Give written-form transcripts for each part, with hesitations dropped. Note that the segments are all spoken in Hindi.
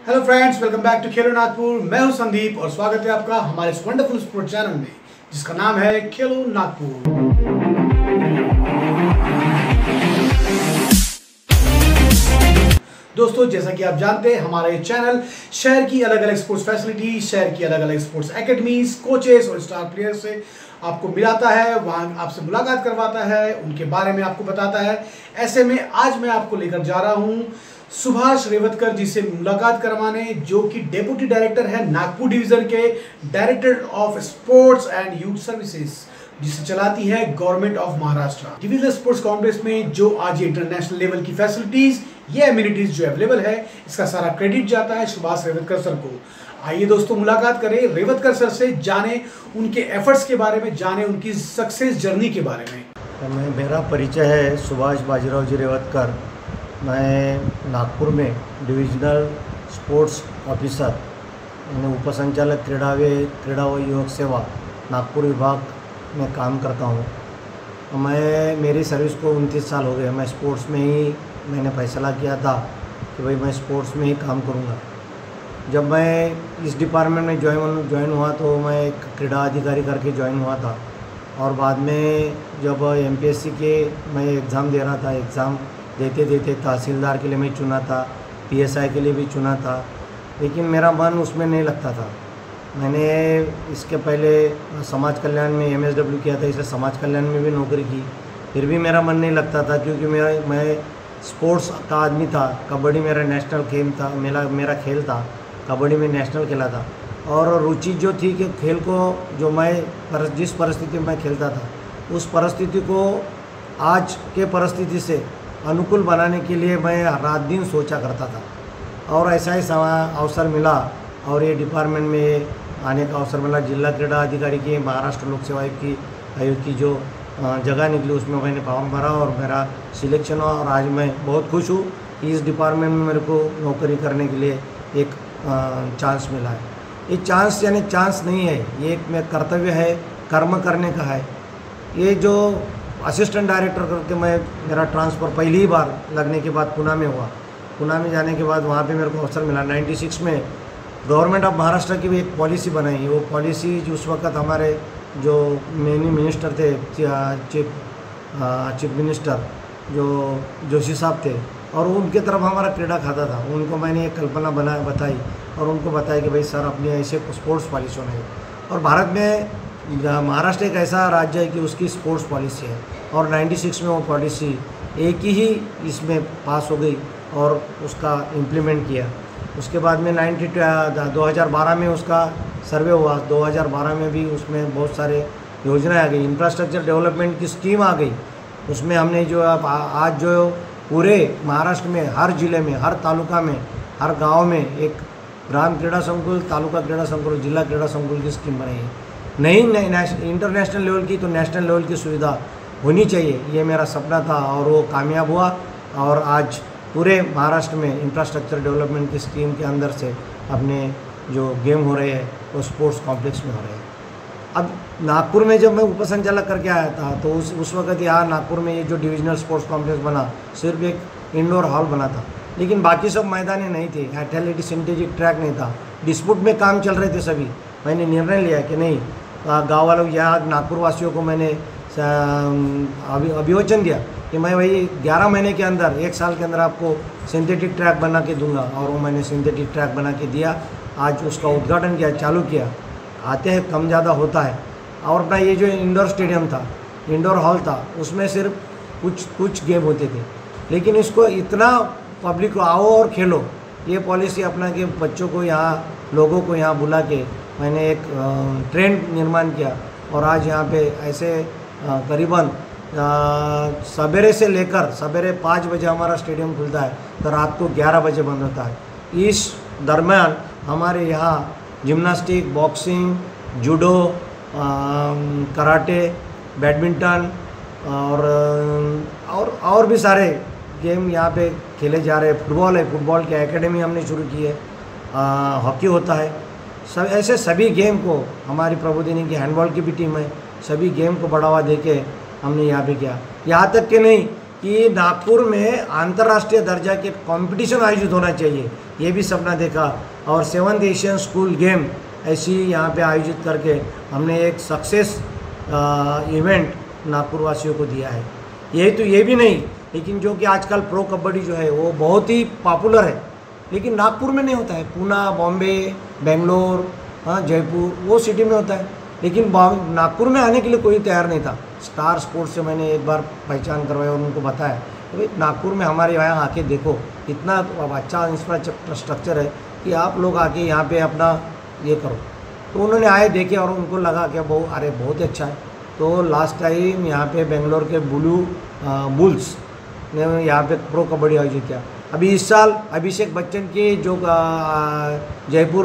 Hello friends, welcome back to Khelo Nagpur. मैं हूं संदीप और स्वागत है आपका हमारे इस वंडरफुल स्पोर्ट चैनल में जिसका नाम है खेलो नागपुर। दोस्तों, जैसा कि आप जानते हैं, हमारा ये चैनल शहर की अलग अलग स्पोर्ट्स फैसिलिटी, शहर की अलग अलग स्पोर्ट्स एकेडमीज, कोचेस और स्टार प्लेयर्स से आपको मिलाता है, वहाँ आपसे मुलाकात करवाता है, उनके बारे में आपको बताता है। ऐसे में आज मैं आपको लेकर जा रहा हूँ सुभाष रेवतकर जी से मुलाकात करवाने, जो कि डेप्यूटी डायरेक्टर है नागपुर डिवीजन के, director of sports and youth services, जिसे चलाती है government of Maharashtra. Divisional sports complex में जो आज इंटरनेशनल लेवल की फैसिलिटीज, ये एमिनिटीज जो अवेलेबल है, इसका सारा क्रेडिट जाता है सुभाष रेवतकर सर को। आइए दोस्तों, मुलाकात करें रेवतकर सर से, जाने उनके एफर्ट्स के बारे में, जाने उनकी सक्सेस जर्नी के बारे में। मेरा परिचय है सुभाष बाजीराव जी रेवतकर। मैं नागपुर में डिविजनल स्पोर्ट्स ऑफिसर यानी उपसंचालक क्रीड़ा व युवक सेवा नागपुर विभाग में काम करता हूँ। मेरी सर्विस को 29 साल हो गए। मैं स्पोर्ट्स में ही मैंने फैसला किया था कि भाई मैं स्पोर्ट्स में ही काम करूँगा। जब मैं इस डिपार्टमेंट में ज्वाइन हुआ तो मैं एक क्रीड़ा अधिकारी करके ज्वाइन हुआ था, और बाद में जब एमपीएससी के मैं एग्ज़ाम दे रहा था, एग्ज़ाम देते तहसीलदार के लिए मैं चुना था, पीएसआई के लिए भी चुना था, लेकिन मेरा मन उसमें नहीं लगता था। मैंने इसके पहले समाज कल्याण में एमएसडब्ल्यू किया था, इसे समाज कल्याण में भी नौकरी की, फिर भी मेरा मन नहीं लगता था, क्योंकि मैं स्पोर्ट्स का आदमी था। कबड्डी मेरा नेशनल गेम था, मेरा खेल था, कबड्डी में नेशनल खेला था। और रुचि जो थी कि खेल को जो मैं जिस परिस्थिति में मैं खेलता था, उस परिस्थिति को आज के परिस्थिति से अनुकूल बनाने के लिए मैं रात दिन सोचा करता था, और ऐसा ही अवसर मिला और ये डिपार्टमेंट में आने का अवसर मिला। जिला क्रीड़ा अधिकारी की महाराष्ट्र लोक सेवा आयोग की जो जगह निकली, उसमें मैंने फॉर्म भरा और मेरा सिलेक्शन हुआ, और आज मैं बहुत खुश हूँ कि इस डिपार्टमेंट में मेरे को नौकरी करने के लिए एक चांस मिला है। ये चांस यानी चांस नहीं है, ये एक मेरा कर्तव्य है, कर्म करने का है। ये जो असिस्टेंट डायरेक्टर करके मेरा ट्रांसफ़र पहली ही बार लगने के बाद पुणे में हुआ। पुणे में जाने के बाद वहाँ पे मेरे को अवसर मिला। 96 में गवर्नमेंट ऑफ महाराष्ट्र की भी एक पॉलिसी बनाई। वो पॉलिसी उस वक्त हमारे जो मेन मिनिस्टर थे, चीफ मिनिस्टर जो जोशी साहब थे, और उनके तरफ हमारा क्रीड़ा खाता था। उनको मैंने एक कल्पना बताई और उनको बताया कि भाई सर, अपनी ऐसे स्पोर्ट्स पॉलिसी होनी है। और भारत में महाराष्ट्र एक ऐसा राज्य है कि उसकी स्पोर्ट्स पॉलिसी है, और 96 में वो पॉलिसी एक ही इसमें पास हो गई और उसका इम्प्लीमेंट किया। उसके बाद में 2012 में उसका सर्वे हुआ। 2012 में भी उसमें बहुत सारे योजनाएं आ गई, इंफ्रास्ट्रक्चर डेवलपमेंट की स्कीम आ गई। उसमें हमने जो आज जो पूरे महाराष्ट्र में हर जिले में, हर तालुका में, हर गांव में एक ग्राम क्रीड़ा संकुल, तालुका क्रीड़ा संकुल, जिला क्रीड़ा संकुल की स्कीम बनाई है। नहीं इंटरनेशनल लेवल की तो नेशनल लेवल की सुविधा होनी चाहिए, ये मेरा सपना था और वो कामयाब हुआ। और आज पूरे महाराष्ट्र में इंफ्रास्ट्रक्चर डेवलपमेंट की स्कीम के अंदर से अपने जो गेम हो रहे हैं वो स्पोर्ट्स कॉम्प्लेक्स में हो रहे हैं। अब नागपुर में जब मैं उपसंचालक करके आया था तो उस वक्त यहाँ नागपुर में ये जो डिविजनल स्पोर्ट्स कॉम्प्लेक्स बना, सिर्फ एक इंडोर हॉल बना था, लेकिन बाकी सब मैदाने नहीं थे। एथलेटिक सिंथेटिक ट्रैक नहीं था। डिस्प्यूट में काम चल रहे थे सभी। मैंने निर्णय लिया कि नहीं, गाँव वालों यहाँ नागपुर वासियों को मैंने अभिवचन दिया कि मैं वही 11 महीने के अंदर, 1 साल के अंदर आपको सिंथेटिक ट्रैक बना के दूंगा, और वो मैंने सिंथेटिक ट्रैक बना के दिया। आज उसका उद्घाटन किया, चालू किया। आते हैं कम ज़्यादा होता है। और अपना ये जो इंडोर स्टेडियम था, इंडोर हॉल था, उसमें सिर्फ कुछ गेम होते थे, लेकिन इसको इतना पब्लिक को आओ और खेलो, ये पॉलिसी अपना के बच्चों को यहाँ, लोगों को यहाँ बुला के मैंने एक ट्रेंड निर्माण किया। और आज यहाँ पे ऐसे करीबन सवेरे से लेकर सवेरे 5 बजे हमारा स्टेडियम खुलता है तो रात को 11 बजे बंद होता है। इस दरमियान हमारे यहाँ gymnastic, boxing, judo, karate, badminton और भी सारे गेम यहाँ पे खेले जा रहे हैं। फुटबॉल है, फुटबॉल की एकेडमी हमने शुरू की है। हॉकी होता है। सब ऐसे सभी गेम को, हमारी प्रबोधिनी की हैंडबॉल की भी टीम है, सभी गेम को बढ़ावा देके हमने यहाँ पे किया। यहाँ तक कि नहीं कि नागपुर में अंतर्राष्ट्रीय दर्जा के कंपटीशन आयोजित होना चाहिए, ये भी सपना देखा। और 7th एशियन स्कूल गेम ऐसी यहाँ पे आयोजित करके हमने एक सक्सेस इवेंट नागपुर वासियों को दिया है। यही तो ये भी नहीं, लेकिन जो कि आजकल प्रो कबड्डी जो है वो बहुत ही पॉपुलर है, लेकिन नागपुर में नहीं होता है। पुणे, बॉम्बे, बेंगलोर, जयपुर वो सिटी में होता है, लेकिन नागपुर में आने के लिए कोई तैयार नहीं था। स्टार स्पोर्ट्स से मैंने एक बार पहचान करवाई और उनको बताया कि भाई नागपुर में हमारे यहाँ आके देखो, इतना अच्छा इंफ्रास्ट्रक्चर है कि आप लोग आके यहाँ पे अपना ये करो। तो उन्होंने आए, देखे और उनको लगा कि बहुत ही अच्छा है। तो लास्ट टाइम यहाँ पे बेंगलोर के बुल्स ने यहाँ पे प्रो कबड्डी आयोजित किया। अभी इस साल अभिषेक बच्चन की जो जयपुर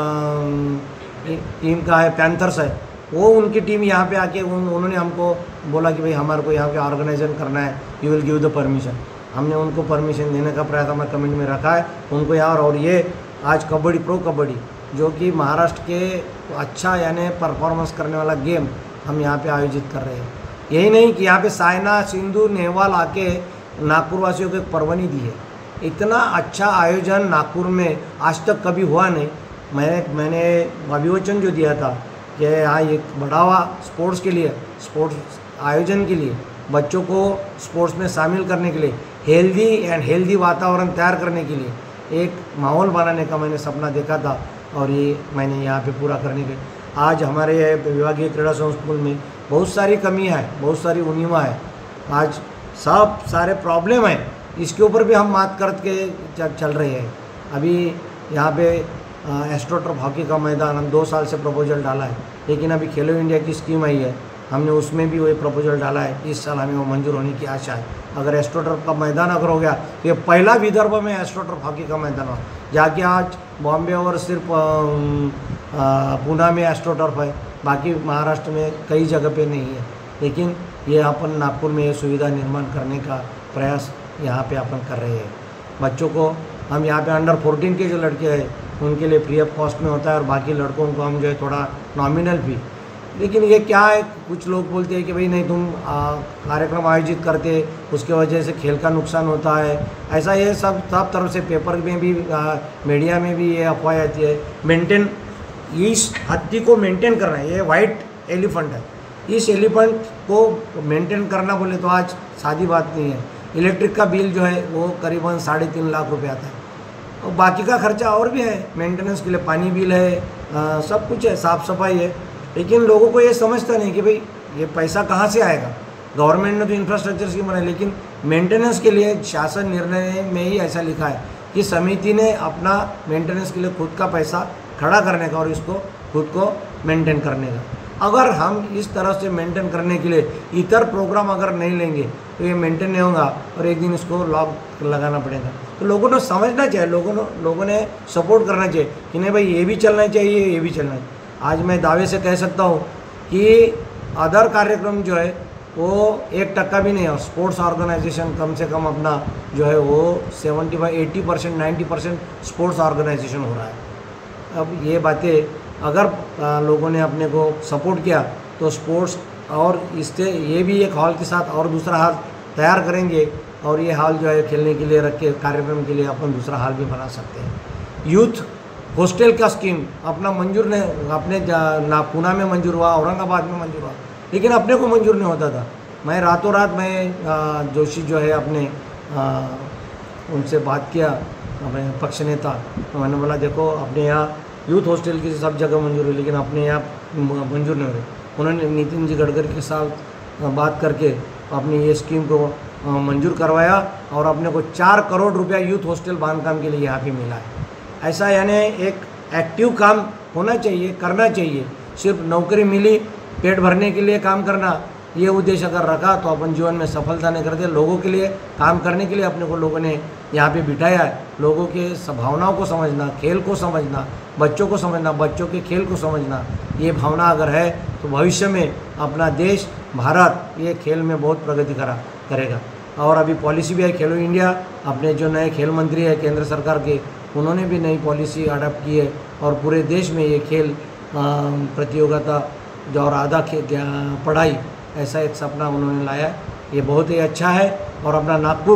टीम का है, पैंथर्स है, वो उनकी टीम यहाँ पे आके उन्होंने हमको बोला कि भाई हमारे को यहाँ पे ऑर्गेनाइजेशन करना है, you will give the permission. हमने उनको परमिशन देने का प्रयास हमारे कमेंट में रखा है उनको यहाँ। और ये आज कबड्डी, प्रो कबड्डी जो कि महाराष्ट्र के अच्छा यानी परफॉर्मेंस करने वाला गेम हम यहाँ पे आयोजित कर रहे हैं। यही नहीं कि यहाँ पे साइना, सिंधु, नेहवाल आके नागपुर वासियों को एक परवानी दी है। इतना अच्छा आयोजन नागपुर में आज तक कभी हुआ नहीं। मैंने अभिवचन जो दिया था कि यहाँ एक बढ़ावा स्पोर्ट्स के लिए, स्पोर्ट्स आयोजन के लिए, बच्चों को स्पोर्ट्स में शामिल करने के लिए, हेल्दी वातावरण तैयार करने के लिए एक माहौल बनाने का मैंने सपना देखा था और ये मैंने यहाँ पे पूरा करने के। आज हमारे विभागीय क्रीड़ा संकुल में बहुत सारी कमियाँ हैं, बहुत सारी उनिमा है, आज सब सारे प्रॉब्लम है, इसके ऊपर भी हम बात करके चल रहे हैं। अभी यहाँ पे एस्ट्रोटर्फ हॉकी का मैदान हम 2 साल से प्रपोजल डाला है, लेकिन अभी खेलो इंडिया की स्कीम आई है, हमने उसमें भी वही प्रपोजल डाला है। इस साल हमें वो मंजूर होने की आशा है। अगर एस्ट्रोटर्फ का मैदान अगर हो गया तो ये पहला विदर्भ में एस्ट्रोटर्फ हॉकी का मैदान हो, जाके आज बॉम्बे और सिर्फ पुणे में एस्ट्रोटर्फ है, बाकी महाराष्ट्र में कई जगह पे नहीं है। लेकिन ये अपन नागपुर में ये सुविधा निर्माण करने का प्रयास यहाँ पे अपन कर रहे हैं। बच्चों को हम यहाँ पे अंडर 14 के जो लड़के हैं उनके लिए फ्री ऑफ कॉस्ट में होता है और बाकी लड़कों को हम जो है थोड़ा नॉमिनल फी। लेकिन ये क्या है, कुछ लोग बोलते हैं कि भाई नहीं तुम कार्यक्रम आयोजित करते उसके वजह से खेल का नुकसान होता है, ऐसा ये सब तरफ से पेपर में भी मीडिया में भी ये अफवाह आती है। मेंटेन, इस हाथी को मेंटेन करना है, ये वाइट एलिफेंट है, इस एलिफेंट को मेंटेन करना बोले तो आज सादी बात नहीं है। इलेक्ट्रिक का बिल जो है वो करीबन 3.5 लाख रुपये आता है और बाकी का खर्चा और भी है, मेंटेनेंस के लिए पानी बिल है, सब कुछ है, साफ़ सफाई है। लेकिन लोगों को ये समझता नहीं कि भाई ये पैसा कहाँ से आएगा। गवर्नमेंट ने तो इंफ्रास्ट्रक्चर स्कीम बनाई, लेकिन मेंटेनेंस के लिए शासन निर्णय में ही ऐसा लिखा है कि समिति ने अपना मेंटेनेंस के लिए खुद का पैसा खड़ा करने का और इसको खुद को मेंटेन करने का। अगर हम इस तरह से मेंटेन करने के लिए इतर प्रोग्राम अगर नहीं लेंगे तो ये मेंटेन नहीं होगा और एक दिन इसको लॉक लगाना पड़ेगा। तो लोगों ने समझना चाहिए, लोगों ने सपोर्ट करना चाहिए कि नहीं भाई ये भी चलना चाहिए, ये भी चलना चाहिए। आज मैं दावे से कह सकता हूँ कि अदर कार्यक्रम जो है वो 1% भी नहीं है। स्पोर्ट्स ऑर्गेनाइजेशन कम से कम अपना जो है वो 75-80%, 90% स्पोर्ट्स ऑर्गेनाइजेशन हो रहा है। अब ये बातें अगर लोगों ने अपने को सपोर्ट किया तो स्पोर्ट्स और इससे ये भी एक हॉल के साथ और दूसरा हॉल तैयार करेंगे और ये हॉल जो है खेलने के लिए रख के कार्यक्रम के लिए अपन दूसरा हॉल भी बना सकते हैं। यूथ हॉस्टल का स्कीम अपना मंजूर नहीं, अपने पुणे में मंजूर हुआ, औरंगाबाद में मंजूर हुआ, लेकिन अपने को मंजूर नहीं होता था। मैं रातों रात मैं जोशी जो है अपने उनसे बात किया, अपने पक्ष नेता, तो मैंने बोला देखो अपने यहाँ यूथ हॉस्टल की सब जगह मंजूर हुई लेकिन अपने यहाँ मंजूर नहीं हो रही। उन्होंने नितिन जी गडकरी के साथ बात करके अपनी ये स्कीम को मंजूर करवाया और अपने को 4 करोड़ रुपया यूथ हॉस्टल बांधकाम के लिए यहाँ पे मिला है। ऐसा यानी एक एक्टिव काम होना चाहिए, करना चाहिए। सिर्फ नौकरी मिली पेट भरने के लिए काम करना, ये उद्देश्य अगर रखा तो अपन जीवन में सफलता नहीं करते। लोगों के लिए काम करने के लिए अपने को लोगों ने यहाँ पे बिठाया है। लोगों के भावनाओं को समझना, खेल को समझना, बच्चों को समझना, बच्चों के खेल को समझना, ये भावना अगर है तो भविष्य में अपना देश भारत ये खेल में बहुत प्रगति करेगा। और अभी पॉलिसी भी है खेलो इंडिया, अपने जो नए खेल मंत्री है केंद्र सरकार के, उन्होंने भी नई पॉलिसी अडॉप्ट की है और पूरे देश में ये खेल प्रतियोगिता जो और आधा पढ़ाई ऐसा एक सपना उन्होंने लाया। ये बहुत ही अच्छा है और अपना नागपुर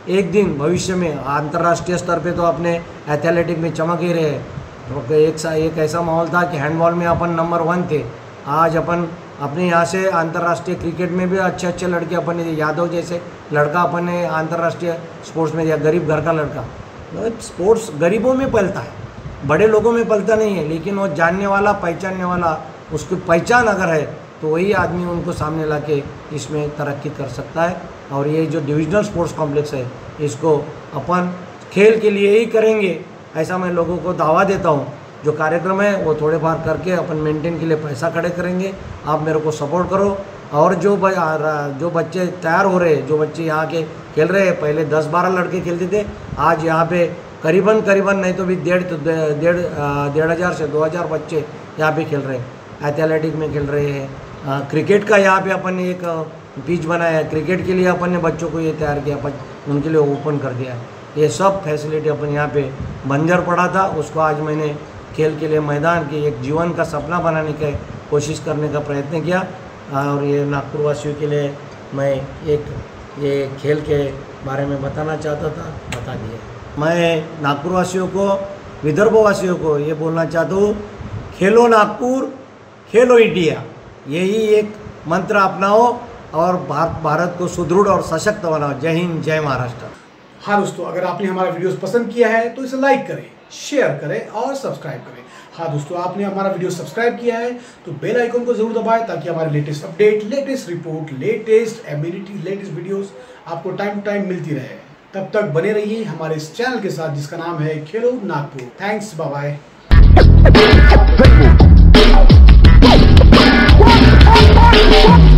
एक दिन भविष्य में अंतर्राष्ट्रीय स्तर पे तो अपने एथलेटिक में चमक ही रहे। तो एक ऐसा माहौल था कि हैंडबॉल में अपन नंबर 1 थे। आज अपन अपने यहाँ से अंतर्राष्ट्रीय क्रिकेट में भी अच्छे लड़के अपन ने, यादव जैसे लड़का अपन ने अंतर्राष्ट्रीय स्पोर्ट्स में दिया। गरीब घर का लड़का, स्पोर्ट्स गरीबों में पलता है, बड़े लोगों में पलता नहीं है, लेकिन वो जानने वाला, पहचानने वाला, उसकी पहचान अगर है तो वही आदमी उनको सामने ला के इसमें तरक्की कर सकता है। और ये जो डिविजनल स्पोर्ट्स कॉम्प्लेक्स है, इसको अपन खेल के लिए ही करेंगे, ऐसा मैं लोगों को दावा देता हूँ। जो कार्यक्रम है वो थोड़े बार करके अपन मेंटेन के लिए पैसा खड़े करेंगे। आप मेरे को सपोर्ट करो। और जो बच्चे तैयार हो रहे हैं, जो बच्चे यहाँ के खेल रहे हैं, पहले 10-12 लड़के खेलते थे, आज यहाँ पे करीबन नहीं तो भी 1,500 से 2,000 बच्चे यहाँ पे खेल रहे हैं। एथलेटिक में खेल रहे हैं। क्रिकेट का यहाँ पे अपन ने एक पिच बनाया है, क्रिकेट के लिए अपन ने बच्चों को ये तैयार किया, उनके लिए ओपन कर दिया है। ये सब फैसिलिटी अपन यहाँ पे बंजर पड़ा था, उसको आज मैंने खेल के लिए मैदान की एक जीवन का सपना बनाने की कोशिश करने का प्रयत्न किया। और ये नागपुर वासियों के लिए मैं ये खेल के बारे में बताना चाहता था, बता दिया। मैं नागपुर वासियों को, विदर्भ वासियों को ये बोलना चाहता हूँ, खेलो नागपुर, खेलो इंडिया, यही एक मंत्र अपनाओ और भारत को सुदृढ़ और सशक्त बनाओ। जय हिंद, जय महाराष्ट्र। हाँ दोस्तों, अगर आपने हमारा वीडियोस पसंद किया है तो इसे लाइक करें, शेयर करें और सब्सक्राइब करें। हाँ दोस्तों, आपने हमारा वीडियो सब्सक्राइब किया है तो बेल आइकन को जरूर दबाएं, ताकि हमारे latest update, latest report, latest ability, latest videos आपको टाइम टू टाइम मिलती रहे। तब तक बने रहिए हमारे इस चैनल के साथ, जिसका नाम है खेलो नागपुर। Thanks, bye bye.